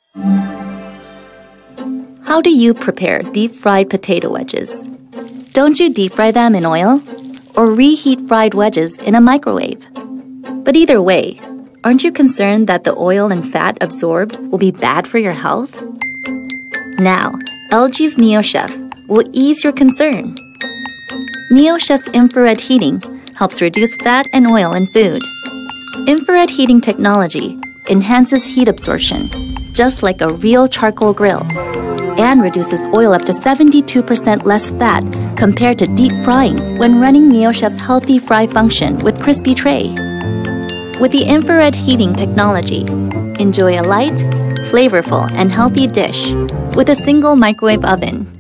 How do you prepare deep-fried potato wedges? Don't you deep-fry them in oil? Or reheat fried wedges in a microwave? But either way, aren't you concerned that the oil and fat absorbed will be bad for your health? Now, LG's NeoChef will ease your concern. NeoChef's infrared heating helps reduce fat and oil in food. Infrared heating technology enhances heat absorption, just like a real charcoal grill, and reduces oil up to 72% less fat compared to deep frying when running NeoChef's healthy fry function with crispy tray. With the infrared heating technology, enjoy a light, flavorful, and healthy dish with a single microwave oven.